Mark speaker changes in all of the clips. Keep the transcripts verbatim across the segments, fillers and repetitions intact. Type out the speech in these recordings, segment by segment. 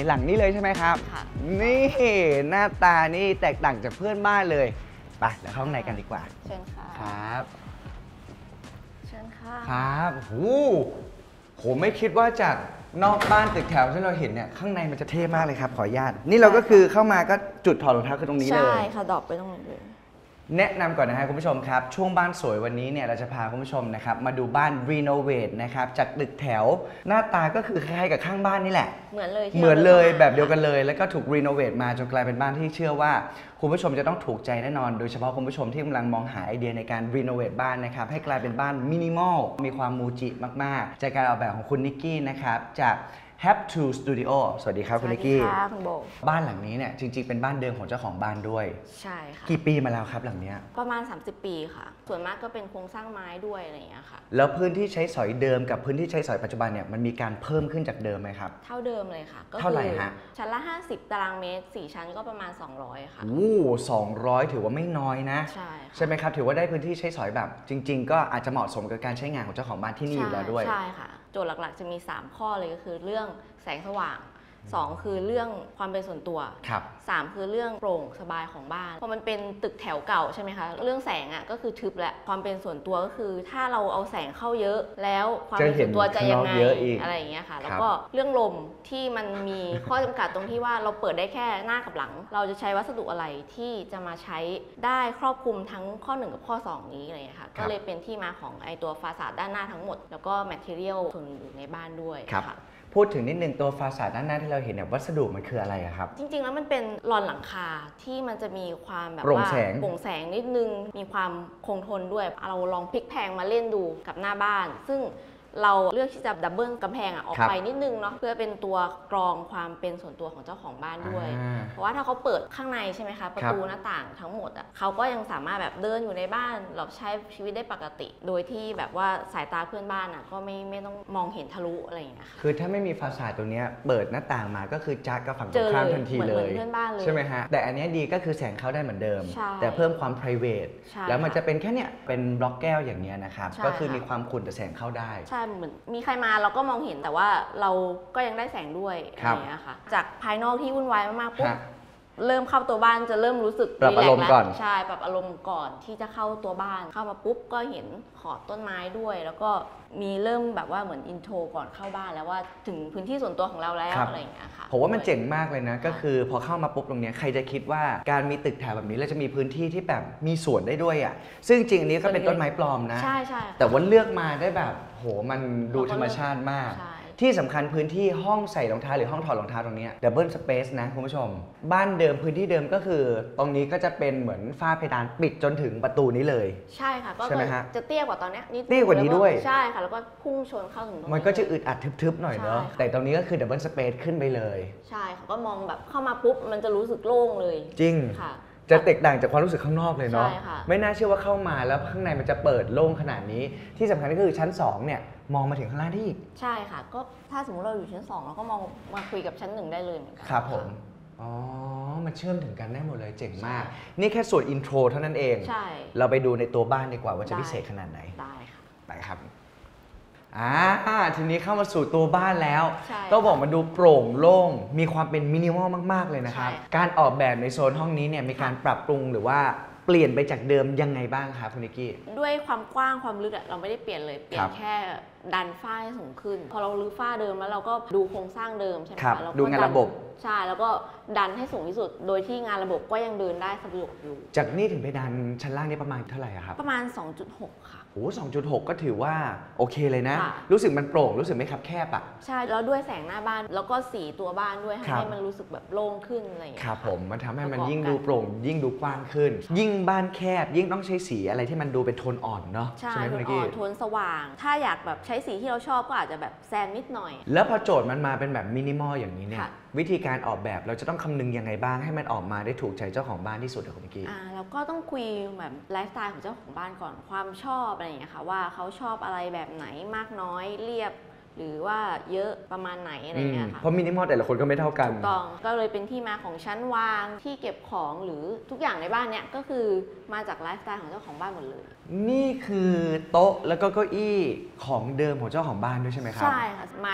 Speaker 1: หลังนี้เลยใช่ไหมครับนี่หน้าตานี่แตกต่างจากเพื่อนบ้านเลยไปเดี๋ยวเข้าข้างในกันดีกว่า
Speaker 2: เชิญค่ะ
Speaker 1: ครับ
Speaker 2: เชิญค่ะ
Speaker 1: ครับโหผมไม่คิดว่าจากนอกบ้านตึกแถวที่เราเห็นเนี่ยข้างในมันจะเท่มากเลยครับขออนุญาตนี่เราก็คือเข้ามาก็จุดถอดรองเท้าคือตรงนี้เลย
Speaker 2: ใช่ค่ะดอกไปตรงนี้เลย
Speaker 1: แนะนำก่อนนะฮะคุณผู้ชมครับช่วงบ้านสวยวันนี้เนี่ยเราจะพาคุณผู้ชมนะครับมาดูบ้านรีโนเวทนะครับจากตึกแถวหน้าตาก็คือคล้ายๆกับข้างบ้านนี่แหละ
Speaker 2: เหมือนเลย
Speaker 1: เหมือนเลยแบบเดียวกันเลยแล้วก็ถูกรีโนเวทมาจนกลายเป็นบ้านที่เชื่อว่าคุณผู้ชมจะต้องถูกใจแน่นอนโดยเฉพาะคุณผู้ชมที่กำลังมองหาไอเดียในการรีโนเวทบ้านนะครับให้กลายเป็นบ้านมินิมอลมีความมูจิมากๆจากการออกแบบของคุณนิกกี้นะครับจากHave to Studio สวัสดีครับคุณนิกกี้
Speaker 2: สวัสดีค่ะคุณโบ
Speaker 1: บ้านหลังนี้เนี่ยจริงๆเป็นบ้านเดิมของเจ้าของบ้านด้วย
Speaker 2: ใช่ค่ะ
Speaker 1: กี่ปีมาแล้วครับหลังนี้
Speaker 2: ประมาณสามสิบปีค่ะส่วนมากก็เป็นโครงสร้างไม้ด้วยอะไรอย่างเงี้ยค่ะ
Speaker 1: แล้วพื้นที่ใช้สอยเดิมกับพื้นที่ใช้สอยปัจจุบันเนี่ยมันมีการเพิ่มขึ้นจากเดิมไหมครับ
Speaker 2: เท่าเดิมเลยค่ะ
Speaker 1: เท่าไหร่ฮะ
Speaker 2: ชั้นละห้าสิบตารางเมตรสี่ชั้นก็ประมาณสองร้อยค่ะ
Speaker 1: โอ้สองร้อยถือว่าไม่น้อยนะ
Speaker 2: ใช่
Speaker 1: ใช่ไหมครับถือว่าได้พื้นที่ใช้สอยแบบจริงๆก็อาจจะเหมาะสมกับการใช้งานของเจ้าของบ้านที่นี่อยู่แล้วด้วย
Speaker 2: ใช่ค่ะโจทย์หลักๆจะมีสามข้อเลยก็คือเรื่องแสงสว่างสองคือเรื่องความเป็นส่วนตัวสามคือเรื่องโปร่งสบายของบ้านเพราะมันเป็นตึกแถวเก่าใช่ไหมคะเรื่องแสงอ่ะก็คือทึบแหละความเป็นส่วนตัวก็คือถ้าเราเอาแสงเข้าเยอะแล้วความเป็นส่วนตัวจะยังไงอะไรอย่างเงี้ยค่ะแล้วก็เรื่องลมที่มันมีข้อจำกัดตรงที่ว่าเราเปิดได้แค่หน้ากับหลังเราจะใช้วัสดุอะไรที่จะมาใช้ได้ครอบคลุมทั้งข้อหนึ่งกับข้อสองนี้อะไรอย่างเงี้ยค่ะก็เลยเป็นที่มาของไอตัวฟาสาดด้านหน้าทั้งหมดแล้วก็แมทเทอเรียลส่วนอยู่ในบ้านด้วยค่ะ
Speaker 1: พูดถึงนิดนึงตัวฟาสาดด้านหน้าที่เราเห็นเนี่ยวัสดุมันคืออะไรครับ
Speaker 2: จริงๆแล้วมันเป็นลอนหลังคาที่มันจะมีความแบบ
Speaker 1: ว่า
Speaker 2: โปร่งแสงนิดนึงมีความคงทนด้วยเราลองพลิกแพงมาเล่นดูกับหน้าบ้านซึ่งเราเลือกที่จะดับเบิลกำแพงออกไปนิดนึงเนาะเพื่อเป็นตัวกรองความเป็นส่วนตัวของเจ้าของบ้านด้วยเพราะว่าถ้าเขาเปิดข้างในใช่ไหมคะประตูหน้าต่างทั้งหมดอ่ะเขาก็ยังสามารถแบบเดินอยู่ในบ้านเราใช้ชีวิตได้ปกติโดยที่แบบว่าสายตาเพื่อนบ้านอ่ะก็ไม่ไม่ต้องมองเห็นทะลุอะไรอย่างเงี้ยค่ะ
Speaker 1: คือถ้าไม่มีฟาสาดตัวนี้เปิดหน้าต่างมาก็คือจักกับฝั่งตรงข้ามทันทีเลย
Speaker 2: เพื่อนบ้านเลย
Speaker 1: ใช่ไหมฮะแต่อันนี้ดีก็คือแสงเข้าได้เหมือนเดิมแต่เพิ่มความ private แล้วมันจะเป็นแค่เนี้ยเป็นบล็อกแก้วอย่างเงี้ยนะครับก็คือมีความขุ่นแต่แสงเข้าได้
Speaker 2: ใช่เหมือนมีใครมาเราก็มองเห็นแต่ว่าเราก็ยังได้แสงด้วยอะไรอย่างเงี้ยค่ะจากภายนอกที่วุ่นวายมากๆปุ๊บเริ่มเข้าตัวบ้านจะเริ่มรู้สึก
Speaker 1: ปรับอารมณ์ก่อน
Speaker 2: ใช่ปรับอารมณ์ก่อนที่จะเข้าตัวบ้านเข้ามาปุ๊บก็เห็นขอบต้นไม้ด้วยแล้วก็มีเริ่มแบบว่าเหมือนอินโทรก่อนเข้าบ้านแล้วว่าถึงพื้นที่ส่วนตัวของเราแล้วอะไรอย่างเงี้ยค่ะ
Speaker 1: ผมว่ามันเจ๋งมากเลยนะก็คือพอเข้ามาปุ๊บตรงนี้ใครจะคิดว่าการมีตึกแถวแบบนี้แล้วจะมีพื้นที่ที่แบบมีสวนได้ด้วยอ่ะซึ่งจริงอันนี้ก็เป็นต้นไม้ปลอมนะ
Speaker 2: ใช่ใช่
Speaker 1: แต่ว่าเลือกมาได้แบบโหมันดูธรรมชาติมากที่สำคัญพื้นที่ห้องใส่รองเท้าหรือห้องถอดรองเท้าตรงนี้ดับเบิลสเปซนะคุณผู้ชมบ้านเดิมพื้นที่เดิมก็คือตรงนี้ก็จะเป็นเหมือนฝ้าเพดานปิดจนถึงประตูนี้เลย
Speaker 2: ใช่ค่ะก็จะเตี้ยกว่าตอนนี้
Speaker 1: เตี้ยกว่านี้ด้วย
Speaker 2: ใช่ค่ะแล้วก็พุ่งชนเข้าถึงตรงนี้
Speaker 1: มันก็จะอึดอัดทึบๆหน่อยเนาะแต่ตรงนี้ก็คือดับเบิลสเปซขึ้นไปเลย
Speaker 2: ใช่ค่ะก็มองแบบเข้ามาปุ๊บมันจะรู้สึกโล่งเลย
Speaker 1: จริง
Speaker 2: ค่ะ
Speaker 1: จะแตกต่างจากความรู้สึกข้างนอกเลยเนาะไม่น่าเชื่อว่าเข้ามาแล้วข้างในมันจะเปิดโล่งขนาดนี้ที่สำคัญก็คือชั้นสองเนี่ยมองมาถึงข้างล่างได้อีก
Speaker 2: ใช่ค่ะก็ถ้าสมมติเราอยู่ชั้นสองเราก็มองมาคุยกับชั้นหนึ่งได้เลยเหมือนกัน
Speaker 1: ครับผมอ๋อมันเชื่อมถึงกันได้หมดเลยเจ๋งมากนี่แค่ส่วนอินโทรเท่านั้นเอง
Speaker 2: ใช่
Speaker 1: เราไปดูในตัวบ้านดีกว่าว่าจะพิเศษขนาดไหน
Speaker 2: ได้ค่ะ
Speaker 1: ไปครับอ่าทีนี้เข้ามาสู่ตัวบ้านแล้วต้องบอกมันดูโปร่งโล่งมีความเป็นมินิมอลมากๆเลยนะครับการออกแบบในโซนห้องนี้เนี่ยมีการปรับปรุงหรือว่าเปลี่ยนไปจากเดิมยังไงบ้างครับคุณนิกกี้
Speaker 2: ด้วยความกว้างความลึกเราไม่ได้เปลี่ยนเลยเปลี่ยนแค่ดันฝ้าให้สูงขึ้นพอเราลื้อฝ้าเดิมแล้วเราก็ดูโครงสร้างเดิมใช่ไหมคะ
Speaker 1: ดูงานระบบ
Speaker 2: ใช่แล้วก็ดันให้สูงที่สุดโดยที่งานระบบก็ยังเดินได้สะดวกอยู่
Speaker 1: จากนี่ถึงเพดานชั้นล่างนี่ประมาณเท่าไหร่ครับ
Speaker 2: ประมาณ สองจุดหก ค่ะ
Speaker 1: โอ้สองจุดหกก็ถือว่าโอเคเลยนะรู้สึกมันโปร่งรู้สึกไม่คับแคบอ่ะ
Speaker 2: ใช่แล้วด้วยแสงหน้าบ้านแล้วก็สีตัวบ้านด้วยให้มันรู้สึกแบบโล่งขึ้นอะไรอย่างเงี้ย
Speaker 1: ครับผมมันทำให้มันยิ่งดูโปร่งยิ่งดูกว้างขึ้นยิ่งบ้านแคบยิ่งต้องใช้สีอะไรที่มันดูเป็นโทนอ่อนเนาะ
Speaker 2: ใช่โทนอ่อนโทนสว่างถ้าอยากแบบใช้สีที่เราชอบก็อาจจะแบบแซมนิดหน่อย
Speaker 1: แล้วพอโจทย์มันมาเป็นแบบมินิมอลอย่างนี้เนี่ยวิธีการออกแบบเราจะต้องคำนึงยังไงบ้างให้มันออกมาได้ถูกใจเจ้าของบ้านที่สุดครับคุณนิกกี้
Speaker 2: อ่าเราก็ต้องคุยแบบไลฟ์สไตล์ของเจ้าของบ้านก่อนความชอบอะไรอย่างเงี้ยค่ะว่าเขาชอบอะไรแบบไหนมากน้อยเรียบหรือว่าเยอะประมาณไหนอะไรเงี้ยค่ะ
Speaker 1: เพราะมินิมอลแต่ละคนก็ไม่เท่ากัน
Speaker 2: ถูกต้องก็เลยเป็นที่มาของชั้นวางที่เก็บของหรือทุกอย่างในบ้านเนี้ยก็คือมาจากไลฟ์สไตล์ของเจ้าของบ้านหมดเลย
Speaker 1: นี่คือโต๊ะแล้วก็เก้าอี้ของเดิมของเจ้าของบ้านด้วยใช่ไหมครับ
Speaker 2: ใช่ค่ะมาจาก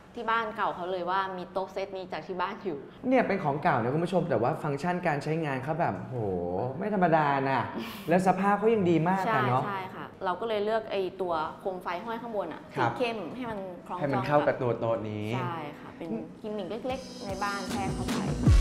Speaker 2: ที่บ้านเก่าเขาเลยว่ามีโต๊ะเซตนี้จากที่บ้านอยู่
Speaker 1: เนี่ยเป็นของเก่านะคุณผู้ชมแต่ว่าฟังก์ชันการใช้งานเขาแบบโหไม่ธรรมดานะแล้วสภาพเขายังดีมากอะเนาะ
Speaker 2: ใช่ค่ะเราก็เลยเลือกไอ้ตัวโคมไฟห้อยข้างบนอ่ะสีเข้มให้มันคล้องจอง
Speaker 1: ให้มันเข้ากับตัวโต๊ะนี้
Speaker 2: ใช่ค่ะเป็นกิมมิคเล็กๆในบ้านแทรกเข้าไป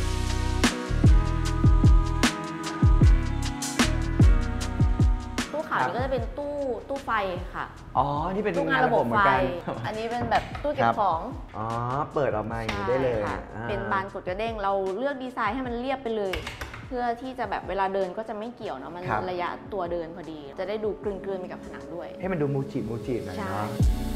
Speaker 2: ตู้ขาวนี่ก็จะเป็นตู้ตู้ไฟค่ะ
Speaker 1: อ๋อที่เป็น
Speaker 2: ตู้งานระบบไฟอันนี้เป็นแบบตู้เก็บของ
Speaker 1: อ๋อเปิดออกมาอย่างนี้ได้เลย
Speaker 2: เป็นบานกดกระเด้งเราเลือกดีไซน์ให้มันเรียบไปเลยเพื่อที่จะแบบเวลาเดินก็จะไม่เกี่ยวเนาะมันระยะตัวเดินพอดีจะได้ดูกลืนๆไปกับผนังด้วย
Speaker 1: ให้มันดูมูจิมูจิหน่อยเนาะ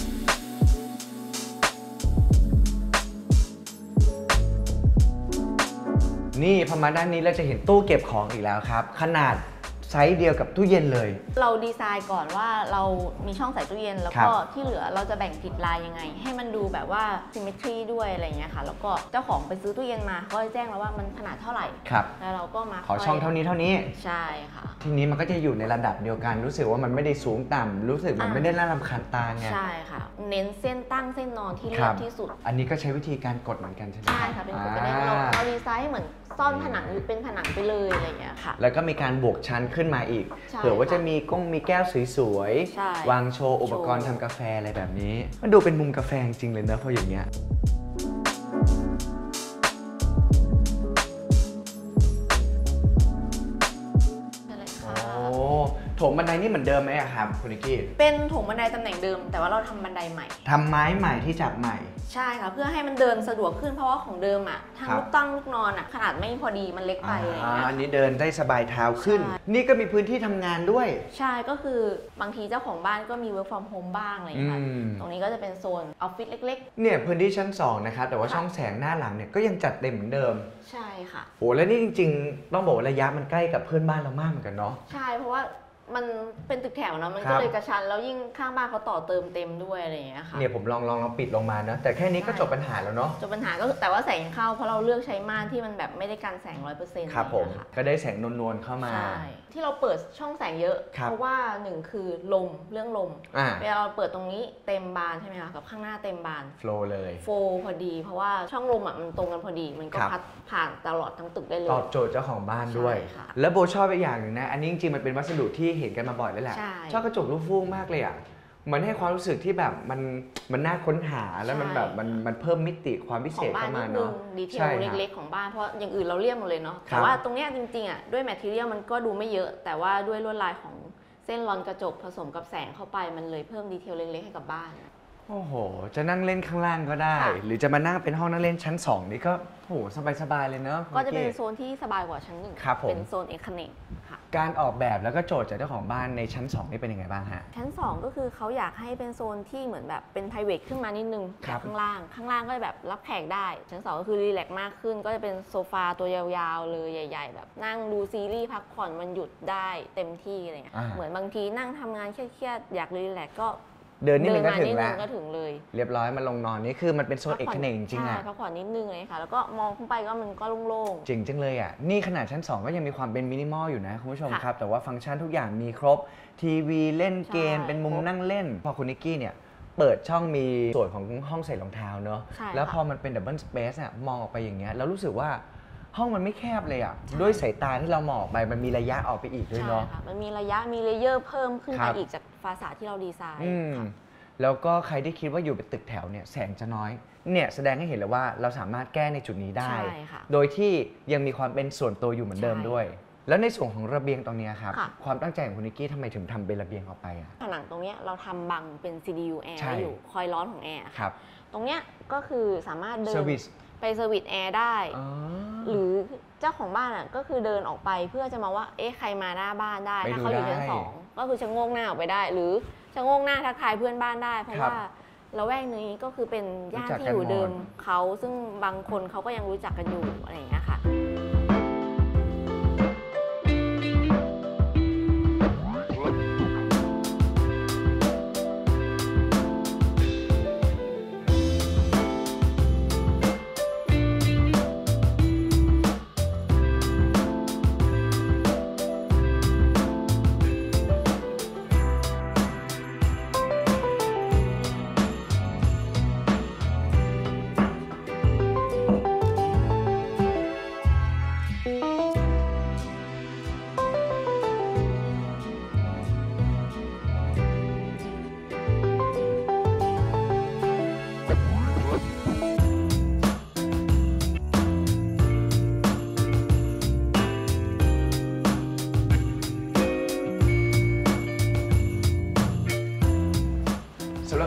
Speaker 1: นี่พอมาด้านนี้เราจะเห็นตู้เก็บของอีกแล้วครับขนาดไซส์เดียวกับตู้เย็นเลย
Speaker 2: เราดีไซน์ก่อนว่าเรามีช่องใส่ตู้เย็นแล้วก็ที่เหลือเราจะแบ่งผิดลายยังไงให้มันดูแบบว่า symmetry ด้วยอะไรเงี้ยค่ะแล้วก็เจ้าของไปซื้อตู้เย็นมาก็แจ้งเราว่ามันขนาดเท่าไหร่แล้วเราก็มา
Speaker 1: ขอช่องเท่านี้เท่านี้
Speaker 2: ใช่ค่ะ
Speaker 1: ทีนี้มันก็จะอยู่ในระดับเดียวกันรู้สึกว่ามันไม่ได้สูงต่ำรู้สึกมันไม่ได้น่ารำคาญตาไง
Speaker 2: ใช่ค่ะเน้นเส้นตั้งเส้นนอนที่เรียบที่สุด
Speaker 1: อันนี้ก็ใช้วิธีการกดเหมือนกันใช่ไหม
Speaker 2: ใช่ค่ะเป็นกดกระเด้งเราเราดีไซน์ให้เหมือนซ่อนผนังหรือเป็นผนังไปเลยอะไรอย่างเงี้ยค่ะ
Speaker 1: แล้วก็มีการบวกชั้นขึ้นมาอีกเผื่อว่าจะมีก้งมีแก้วสวยๆวางโชว์อุปกรณ์ทำกาแฟอะไรแบบนี้มันดูเป็นมุมกาแฟจริงเลยเนอะพออย่างเงี้ยโถงบันไดนี่เหมือนเดิมไหมครับคุณนิกกี้
Speaker 2: เป็นโถงบันไดตำแหน่งเดิมแต่ว่าเราทำบันไดใหม่
Speaker 1: ทำไม้ใหม่ที่จับใหม่
Speaker 2: ใช่ค่ะเพื่อให้มันเดินสะดวกขึ้นเพราะว่าของเดิมอ่ะทางลูกตั้งลูกนอนอ่ะขนาดไม่พอดีมันเล็กไปอะไรอย่างเงี้ย
Speaker 1: อันนี้เดินได้สบายเท้าขึ้นนี่ก็มีพื้นที่ทำงานด้วย
Speaker 2: ใช่ก็คือบางทีเจ้าของบ้านก็มี work from home บ้างอะไรอย่างเงี้ยตรงนี้ก็จะเป็นโซนออฟฟิศเล็ก
Speaker 1: ๆเนี่ยพื้นที่ชั้นสองนะครับแต่ว่าช่องแสงหน้าหลังเนี่ยก็ยังจัดเต็มเหมือนเดิม
Speaker 2: ใช่ค่ะ
Speaker 1: โอ้แล้วนี่จริงๆต้องบอกระยะมันใกล้กับเพื่อนบ้านเรามากเหมือนกันเนาะ
Speaker 2: ใช่เพราะว่ามันเป็นตึกแถวเนาะมันก็เลยกระชั้นแล้วยิ่งข้างบ้านเขาต่อเติมเต็มด้วยอะไรอย่างเงี้ยค่ะ
Speaker 1: เนี่ยผมลองลองลองปิดลงมานะแต่แค่นี้ก็จบปัญหาแล้วเนาะ
Speaker 2: จบปัญหาก็แต่ว่าแสงเข้าเพราะเราเลือกใช้ม่านที่มันแบบไม่ได้กันแสง ร้อยเปอร์เซ็นต์
Speaker 1: ครับผมก็ได้แสงนวลๆเข้ามา
Speaker 2: ใช่ที่เราเปิดช่องแสงเยอะเพราะว่าหนึ่งคือลมเรื่องลมเวลาเราเปิดตรงนี้เต็มบานใช่ไหมคะกับข้างหน้าเต็มบาน
Speaker 1: โฟล์เลย
Speaker 2: โฟล์พอดีเพราะว่าช่องลมอ่ะมันตรงกันพอดีมันก็พัดผ่านตลอดทั้งตึกได้เลย
Speaker 1: ตอบโจทย์เจ้าของบ้านด้วยแล้วโบชอบอีกอย่างหนึ่งนะอันนี้จริงๆมันเป็นวัสดุที่เห็นกันมาบ่อยแล้วแหละชอบกระจกลูกฟูกมากเลยอ่ะมันให้ความรู้สึกที่แบบมันมันน่าค้นหาแล้วมันแบบมันมันเพิ่มมิติความพิเศษเข้ามาเนาะ
Speaker 2: ดีเทลเล็กๆของบ้านเพราะอย่างอื่นเราเรียบหมดเลยเนาะแต่ว่าตรงเนี้ยจริงๆอ่ะด้วยแมทเทียลมันก็ดูไม่เยอะแต่ว่าด้วยลวดลายของเส้นรอนกระจกผสมกับแสงเข้าไปมันเลยเพิ่มดีเทลเล็กๆให้กับบ้าน
Speaker 1: โอ้โหจะนั่งเล่นข้างล่างก็ได้หรือจะมานั่งเป็นห้องนั่งเล่นชั้นสองนี่ก็โหสบายๆเลยเนาะ
Speaker 2: ก็จะเป็นโซนที่สบายกว่าชั้นหนึ่งเป็นโซนเอกเนกค่ะ
Speaker 1: การออกแบบแล้วก็โจทย์จากเจ้าของบ้านในชั้นสองนี่เป็นยังไงบ้างฮะ
Speaker 2: ชั้นสองก็คือเขาอยากให้เป็นโซนที่เหมือนแบบเป็น private ขึ้นมานิดนึงข้างล่างข้างล่างก็แบบรับแขกได้ชั้นสองก็คือรีแลกซ์มากขึ้นก็จะเป็นโซฟาตัวยาวๆเลยใหญ่ๆแบบนั่งดูซีรีส์พักผ่อนมันหยุดได้เต็มที่อะไรเงี้ยเหมือนบางทีนั่งทำงานเครียดๆอยากรีแลกซ์ก็
Speaker 1: เดินนิดนึงก็ถึงแล้ว
Speaker 2: ก็ถึงเลย
Speaker 1: เรียบร้อยมาลงนอนนี่คือมันเป็นโซนเอกเนกจริงๆอ่ะ
Speaker 2: พักผ่อนนิดนึงเลยค่ะแล้วก็มองขึ้นไปก็มันก็โล่ง
Speaker 1: ๆจริงจังเลยอ่ะนี่ขนาดชั้นสองก็ยังมีความเป็นมินิมอลอยู่นะคุณผู้ชมครับแต่ว่าฟังก์ชันทุกอย่างมีครบทีวีเล่นเกมเป็นมุมนั่งเล่นพอคุณนิกกี้เนี่ยเปิดช่องมีส่วนของห้องใส่รองเท้าเนอะแล้วพอมันเป็นดับเบิลสเปซอ่ะมองออกไปอย่างเงี้ยแล้วรู้สึกว่าห้องมันไม่แคบเลยอ่ะด้วยสายตาที่เรามองออกไปมันมีระยะออกไปอีกด้วยเนาะ
Speaker 2: มันมีระยะมีเลเยอร์เพิ่มขึ้นไปอีกจากฟาสาดที่เราดีไซน์
Speaker 1: แล้วก็ใครที่คิดว่าอยู่เป็นตึกแถวเนี่ยแสงจะน้อยเนี่ยแสดงให้เห็นเลยว่าเราสามารถแก้ในจุดนี้ได้โดยที่ยังมีความเป็นส่วนตัวอยู่เหมือนเดิมด้วยแล้วในส่วนของระเบียงตรงนี้ครับความตั้งใจของคุณนิกกี้ทำไมถึงทำเป็นระเบียงออกไปอ่ะ
Speaker 2: ผนังตรงนี้เราทำบังเป็น ซี ดี ยู แอร์ไว้อยู่คอยร้อนของแอร์ครับตรงเนี้ยก็คือสามารถเดินไปเซอร์วิสแอร์ได้หรือเจ้าของบ้านอ่ะก็คือเดินออกไปเพื่อจะมาว่าเอ๊ะใครมาหน้าบ้านได้ถ้าเขาอยู่ชั้นสองก็คือชะโงกหน้าออกไปได้หรือชะโงกหน้าทักทายเพื่อนบ้านได้เพราะว่าละแวกนี้ก็คือเป็นญาติที่อยู่เดิมเขาซึ่งบางคนเขาก็ยังรู้จักกันอยู่อะไรอย่างเงี้ยค่ะ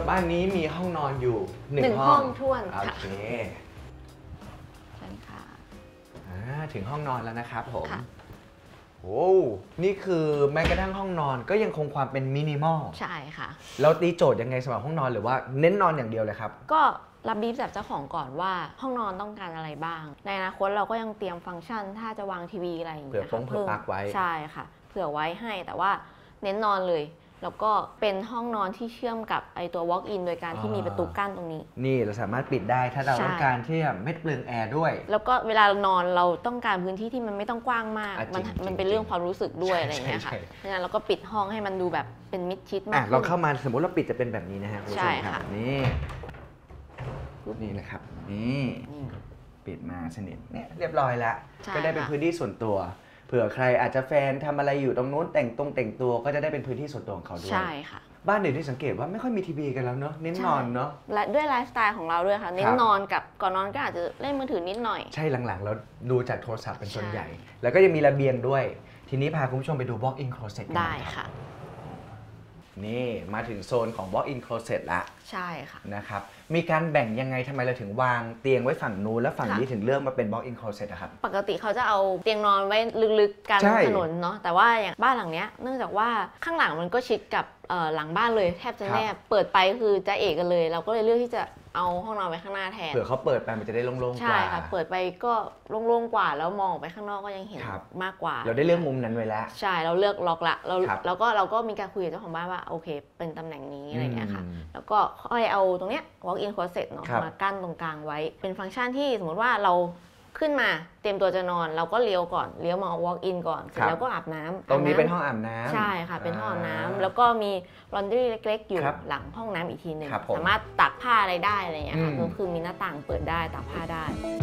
Speaker 3: บ้านนี้มีห้องนอนอยู่หนึ่
Speaker 2: หนึ่
Speaker 3: ง
Speaker 2: ง
Speaker 3: ห้
Speaker 2: ห้
Speaker 3: อ
Speaker 2: อง งท้วน
Speaker 3: โอ
Speaker 2: ค่ะ
Speaker 3: เค
Speaker 2: ใช่ค่ะ
Speaker 3: อ่าถึงห้องนอนแล้วนะครับผม
Speaker 2: ค่ะ
Speaker 3: โอ้นี่คือแม้กระทั่งห้องนอนก็ยังคงความเป็นมินิมอล
Speaker 2: ใช่ค่ะ
Speaker 3: แล้วตีโจทย์ยังไงสำหรับห้องนอนหรือว่าเน้นนอนอย่างเดียวเลยครับ
Speaker 2: ก็รับบีฟจากเจ้าของก่อนว่าห้องนอนต้องการอะไรบ้าง ในอนาคตเราก็ยังเตรียมฟังก์ชันถ้าจะวางทีวีอะไรอย่าง
Speaker 3: เผื่
Speaker 2: เงี้
Speaker 3: อย ฟง
Speaker 2: ค่ะ
Speaker 3: เผื่อปลั๊กไว้
Speaker 2: ใช่ค่ะ เผื่อไว้ให้แต่ว่าเน้นนอนเลย แล้วก็เป็นห้องนอนที่เชื่อมกับไอตัว walk in โดยการที่มีประตูกั้นตรงนี้
Speaker 3: นี่เราสามารถปิดได้ถ้าเรา
Speaker 2: ใช่
Speaker 3: ต้องการที่จะไม่เปลืองแอร์ด้วย
Speaker 2: แล้วก็เวลาเรานอนเราต้องการพื้นที่ที่มันไม่ต้องกว้างมาก
Speaker 3: อ่ะ
Speaker 2: มัน
Speaker 3: จริงๆ
Speaker 2: มันเป็นเรื่องความรู้สึกด้วย
Speaker 3: ใช่
Speaker 2: อะไรอย่างเงี้ยค่ะ
Speaker 3: ใช่
Speaker 2: เพราะฉะนั้นเราก็ปิดห้องให้มันดูแบบเป็นมิดชิดมา
Speaker 3: อ่ะ
Speaker 2: ก
Speaker 3: เรา
Speaker 2: ขึ้น
Speaker 3: เข้ามาสมมติเราปิดจะเป็นแบบนี้นะฮะคุณผู้ช
Speaker 2: ใช่
Speaker 3: มครับ
Speaker 2: ค่ะ
Speaker 3: นี่นี่นะครับนี่
Speaker 2: อืม
Speaker 3: ปิดมาสนิทเนี่ยเรียบร้อยแล้ว
Speaker 2: ใช่
Speaker 3: ก็ได้เป็น
Speaker 2: ค่ะ
Speaker 3: พื้นที่ส่วนตัวเผื่อใครอาจจะแฟนทำอะไรอยู่ตรงนู้นแต่งตรงแต่งตัวก็จะได้เป็นพื้นที่ส่วนตัวของเขาด้วย
Speaker 2: ใช่ค่ะ
Speaker 3: บ้านเดี๋ยวที่สังเกตว่าไม่ค่อยมีทีวีกันแล้วเนาะเน้นนอนเนาะ
Speaker 2: และด้วยไลฟ์สไตล์ของเราด้วยค่ะ เน้
Speaker 3: คน รับ
Speaker 2: นอนกับก่อนนอนก็อาจจะเล่นมือถือนิดหน่อย
Speaker 3: ใช่หลังๆ แล้วดูจากโทรศัพท์เป็นส่วน
Speaker 2: ใช่
Speaker 3: ใหญ่ แล้วก็ยังมีระเบียงด้วย ทีนี้พาคุณผู้ชมไปดู walk-in closet กัน
Speaker 2: ได้
Speaker 3: นะครับ
Speaker 2: ค่ะ
Speaker 3: นี่มาถึงโซนของ walk-in closet ละ
Speaker 2: ใช่ค่ะ
Speaker 3: นะครับ มีการแบ่งยังไงทำไมเราถึงวางเตียงไว้ฝั่งนู้นแล้วฝั่ง
Speaker 2: ค่ะ
Speaker 3: นี้ถึงเลือกมาเป็น walk-in closet อะครับ
Speaker 2: ปกติเขาจะเอาเตียงนอนไว้ลึกๆกัน
Speaker 3: ใช่
Speaker 2: ถนนเนาะแต่ว่าอย่างบ้านหลังเนี้ยเนื่องจากว่าข้างหลังมันก็ชิดกับเอ่อหลังบ้านเลยแทบจะ
Speaker 3: ครับ
Speaker 2: แนบเปิดไปคือจะเอกกันเลย เราก็เลยเลือกที่จะเอาห้องนอนไว้ข้างหน้าแทน
Speaker 3: เผื่อเขาเปิดไปมันจะได้โล่งๆก
Speaker 2: ใช่
Speaker 3: ว่า
Speaker 2: ค่ะ เปิดไปก็โล่งๆกว่า แล้วมองออกไปข้างนอกก็ยังเห็น
Speaker 3: ครับ
Speaker 2: มากกว่า
Speaker 3: เราได้เลือกมุมนั้นไว้แล้ว
Speaker 2: ใช่เราเลือกล็อกละเรา
Speaker 3: ครับ
Speaker 2: แล้วก็เราก็มีการคุยกับเจ้าของบ้านว่าโอเค เป็นตำแหน่งนี้อะไรอย่างเงี้ยค่ะ
Speaker 3: อืม
Speaker 2: แล้วก็ค่อยเอาตรงเนี้ย walk in closet เนาะ
Speaker 3: ครับ
Speaker 2: มากั้นตรงกลางไว้ เป็นฟังก์ชันที่สมมติว่าเราขึ้นมาเตรียมตัวจะนอน เราก็เลี้ยวก่อนเลี้ยวมา walk in ก่อนเสร็จแล้วก็อาบน้ำ
Speaker 3: ตรงนี้
Speaker 2: อาบำ
Speaker 3: เป็นห้องอาบน้ำ
Speaker 2: ใช่ค่ะเป็นห้องอาบน้ำ
Speaker 3: า
Speaker 2: แล้วก็มี laundry เล็กๆ อยู่
Speaker 3: ครับ
Speaker 2: หลังห้องน้ำอีกทีหนึ่ง
Speaker 3: ครับผม
Speaker 2: สามารถตักผ้าอะไรได้อะไรอย่างเงี้ยค่ะ
Speaker 3: อืม
Speaker 2: ก็คือมีหน้าต่างเปิดได้ตักผ้าได้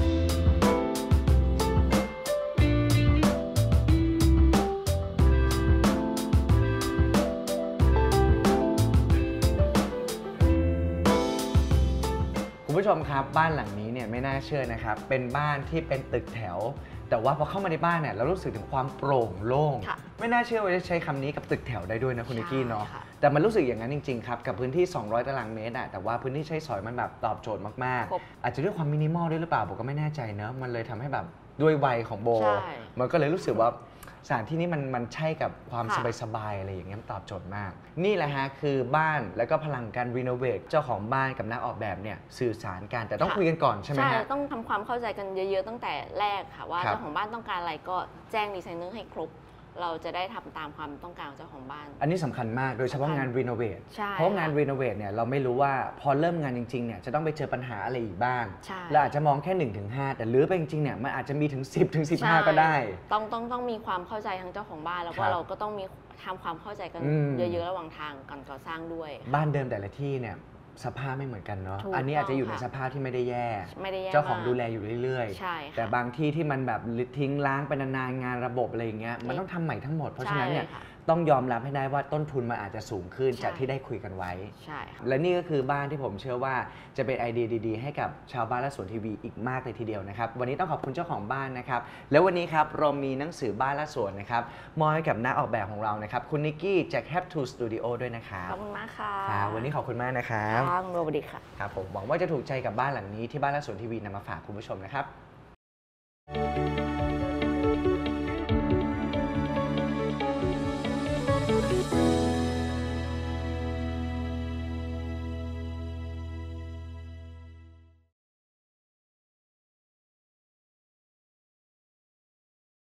Speaker 3: คุณผู้ชมครับบ้านหลังนี้เนี่ยไม่น่าเชื่อนะครับเป็นบ้านที่เป็นตึกแถว แต่ว่าพอเข้ามาในบ้านเนี่ยเรารู้สึกถึงความโปร่งโล่ง
Speaker 2: ค่ะ
Speaker 3: ไม่น่าเชื่อว่าจะใช้คำนี้กับตึกแถวได้ด้วยนะคุณนิกกี้เนาะ
Speaker 2: ใช่ค่ะ
Speaker 3: แต่มันรู้สึกอย่างนั้นจริงๆครับกับพื้นที่ สองร้อย ตารางเมตรอะแต่ว่าพื้นที่ใช้สอยมันแบบตอบโจทย์มาก
Speaker 2: ครบ
Speaker 3: ๆ อาจจะด้วยความมินิมอลด้วยหรือเปล่าผมก็ไม่แน่ใจเนอะมันเลยทำให้แบบด้วยวัยของโบ
Speaker 2: ใช่
Speaker 3: มันก็เลยรู้สึกว่าสถานที่นี้มันมันใช่กับความ
Speaker 2: ค่ะ
Speaker 3: สบายๆอะไรอย่างเงี้ยมันตอบโจทย์มาก นี่แหละฮะคือบ้านแล้วก็พลังการรีโนเวทเจ้าของบ้านกับนักออกแบบเนี่ยสื่อสารกันแต่ต้องคุยกันก่อนใช่ไหม
Speaker 2: ใช่
Speaker 3: ฮะ
Speaker 2: ต้องทำความเข้าใจกันเยอะๆตั้งแต่แรกค่ะว่า
Speaker 3: ครับ
Speaker 2: เจ้าของบ้านต้องการอะไรก็แจ้งดีไซเนอร์ให้ครบ เราจะได้ทำตามความต้องการของเจ้าของบ้าน
Speaker 3: อันนี้สำคัญมากโดยเฉพาะ
Speaker 2: สำคัญ
Speaker 3: งานรีโนเวท
Speaker 2: ใช่
Speaker 3: เพราะงาน
Speaker 2: ค่ะ
Speaker 3: รีโนเวทเนี่ยเราไม่รู้ว่าพอเริ่มงานจริงๆเนี่ยจะต้องไปเจอปัญหาอะไรอีกบ้าง
Speaker 2: ใช่
Speaker 3: เราอาจจะมองแค่หนึ่งถึงห้าแต่ลื้อไปจริงๆเนี่ยมันอาจจะมีถึงสิบถึงสิบห้า
Speaker 2: ใช่
Speaker 3: ก็ได้
Speaker 2: ต้องต้องต้องมีความเข้าใจทั้งเจ้าของบ้าน แล้วก็
Speaker 3: ครับ
Speaker 2: เราก็ต้องมีทำความเข้าใจกัน
Speaker 3: อืม
Speaker 2: เยอะๆระหว่างทางก่อนก่อสร้างด้วย
Speaker 3: บ้านเดิมแต่ละที่เนี่ยสภาพไม่เหมือนกันเนาะ
Speaker 2: ถูก
Speaker 3: อันนี้อาจจะอยู่ใน
Speaker 2: ต้องค่ะ
Speaker 3: สภาพที่ไม่ได้แย่
Speaker 2: ไม่ได้แย่
Speaker 3: เจ้าของ
Speaker 2: มก
Speaker 3: ดูแลอยู่เรื่อย
Speaker 2: ใช่
Speaker 3: ๆ
Speaker 2: ค่ะ
Speaker 3: แต่บางที่ที่มันแบบทิ้งล้างไปนานๆงานระบบอะไรอย่างเงี้ยมันต้องทำใหม่ทั้งหมดเพราะฉะนั้นเนี่ย
Speaker 2: ใช่ค่ะ
Speaker 3: ต้องยอมรับให้ได้ว่าต้นทุนมันอาจจะสูงขึ้น
Speaker 2: ใช่
Speaker 3: จากที่ได้คุยกันไว้
Speaker 2: ใช่ค่ะ
Speaker 3: และนี่ก็คือบ้านที่ผมเชื่อว่าจะเป็นไอเดียดีๆ ให้กับชาวบ้านและสวนทีวีอีกมากเลยทีเดียวนะครับ วันนี้ต้องขอบคุณเจ้าของบ้านนะครับ แล้ววันนี้ครับเรามีหนังสือบ้านและสวนนะครับมอบให้กับนักออกแบบของเรานะครับ คุณนิกกี้จาก Have to Studio ด้วยนะครับ
Speaker 2: ขอบคุณมากค่ะ
Speaker 3: ครับวันนี้ขอบคุณมากนะครับ
Speaker 2: ค่ะคุณโรบดีค่ะ
Speaker 3: ครับผมหวังว่าจะถูกใจกับบ้านหลังนี้ที่บ้านและสวนทีวีนำมาฝากคุณผู้ชมนะครับ